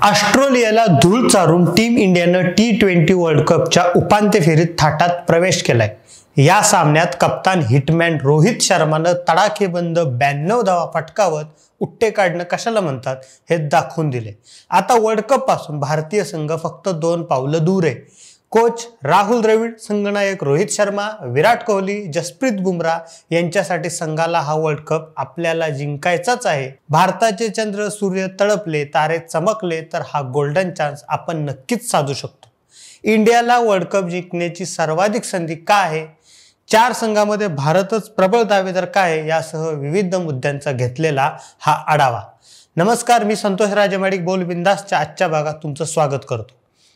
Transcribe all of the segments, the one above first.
ऑस्ट्रेलियाला धूळ चारून टीम इंडियानं T20 वर्ल्ड कपच्या उपांत्य फेरीत थाटात प्रवेश केलाय। या सामन्यात कप्तान हिटमॅन रोहित शर्मानं तडाखेबंद 92 धावा फटकावत उट्टे काढणं कशाला म्हणतात हे दाखवून दिले। आता वर्ल्ड कप पासून भारतीय संघ फक्त 2 पावलं दूर आहे। कोच राहुल द्रविड, संघनायक रोहित शर्मा, विराट कोहली, जसप्रीत बुमराह यांच्यासाठी संघाला हा वर्ल्ड कप आपल्याला जिंकायचाच आहे। भारताचे चंद्र सूर्य तळपले, तारे चमकले तर हा गोल्डन चान्स आपण नक्कीच साधू शकतो। इंडियाला वर्ल्ड कप जिंकण्याची सर्वाधिक संधी का आहे, 4 संघांमध्ये भारतच प्रबळ दावेदार का आहे, यासह विविध मुद्द्यांचा घेतलेला हा आढावा। नमस्कार, मी संतोष राजेमाडिक बोल बिंदासच्या आजच्या भागात तुमचं स्वागत करतो।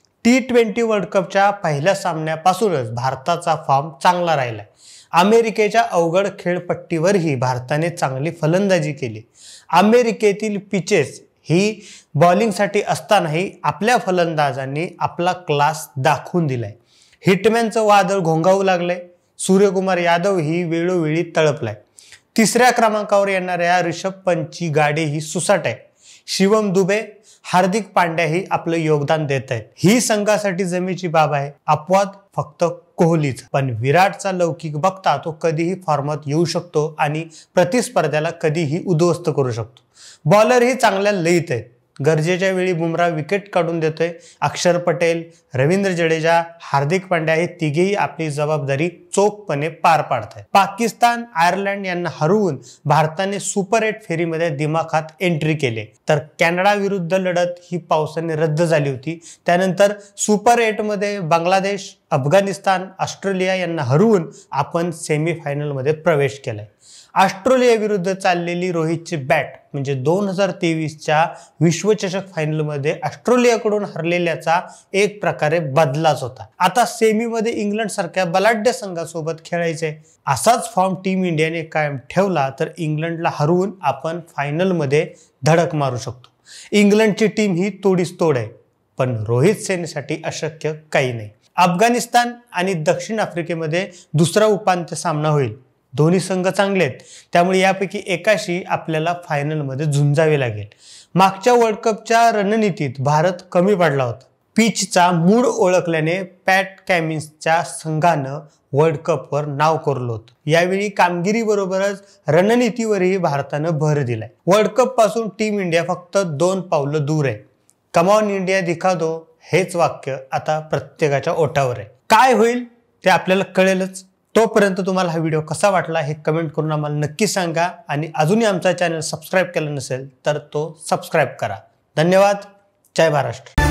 T20 वर्ल्ड कपच्या पहिल्या सामन्यापासूनच भारताचा फॉर्म चांगला राहिलाय। अमेरिकेच्या अवघड खेळपट्टीवरही भारताने चांगली फलंदाजी केली। अमेरिकेतील पिचेस ही बॉलिंगसाठी असतानाही आपल्या फलंदाजांनी आपला क्लास दाखवून दिलाय। हिटमॅनचं वादळ घोंगावू लागलंय। सूर्यकुमार यादव ही वेळोवेळी तळपलाय। 3ऱ्या क्रमांकावर येणाऱ्या ऋषभ पंतची गाडी ही सुसाट आहे। शिवम दुबे, हार्दिक पांड्या ही आपलं योगदान देत आहेत। ही संघासाठी जमेची बाब आहे। अपवाद फक्त कोहलीच, पण विराटचा लौकिक बघता तो कधीही फॉर्मात येऊ शकतो आणि प्रतिस्पर्ध्याला कधीही उद्ध्वस्त करू शकतो। बॉलर ही चांगल्या लयीत आहेत। गरजेच्या वेळी बुमराह विकेट काढून देतोय। अक्षर पटेल, रवींद्र जडेजा, हार्दिक पांड्या हे तिघेही आपली जबाबदारी चोखपणे पार पाडतात। पाकिस्तान, आयर्लंड यांना हरवून भारताने सुपर 8 फेरीमध्ये दिमाखात एंट्री केले, तर कॅनडा विरुद्ध लढत ही पावसाने रद्द झाली होती। त्यानंतर सुपर 8 मध्ये बांगलादेश, अफगाणिस्तान, ऑस्ट्रेलिया यांना हरवून आपण सेमीफायनल मध्ये प्रवेश केलाय। ऑस्ट्रेलिया विरुद्ध चाललेली रोहितची बॅट म्हणजे 2023च्या विश्वचषक फायनलमध्ये ऑस्ट्रेलियाकडून हरलेल्याचा एक प्रकारे बदलाच होता। आता सेमीमध्ये इंग्लंड सारख्या बलाढ्य संघासोबत खेळायचे। असाच फॉर्म टीम इंडियाने कायम ठेवला तर इंग्लंडला हरवून आपण फायनलमध्ये धडक मारू शकतो। इंग्लंडची टीम ही तोडीस तोड आहे, पण रोहित सेनेसाठी अशक्य काही नाही। अफगाणिस्तान आणि दक्षिण आफ्रिकेमध्ये दुसरा उपांत्य सामना होईल। दोन्ही संघ चांगले आहेत, त्यामुळे यापैकी एकाशी आपल्याला फायनलमध्ये झुंजावे लागेल। मागच्या वर्ल्ड कपच्या रणनीतीत भारत कमी पडला होता। पिचचा मूड ओळखल्याने पॅट कमिन्सच्या संघानं वर्ल्ड कपवर नाव कोरलं होतं। यावेळी कामगिरीबरोबरच रणनीतीवरही भारतानं भर दिलाय। वर्ल्ड कप पासून टीम इंडिया फक्त 2 पावलं दूर आहे। कम ऑन इंडिया दिखा दो हेच वाक्य आता प्रत्येकाच्या ओठावर आहे। काय होईल ते आपल्याला कळेलच। तोपर्यंत तुम्हाला हा व्हिडिओ कसा वाटला हे कमेंट करून आम्हाला नक्की सांगा आणि अजूनही आमचा चॅनल सबस्क्राईब केला नसेल तर तो सबस्क्राईब करा। धन्यवाद। जय महाराष्ट्र।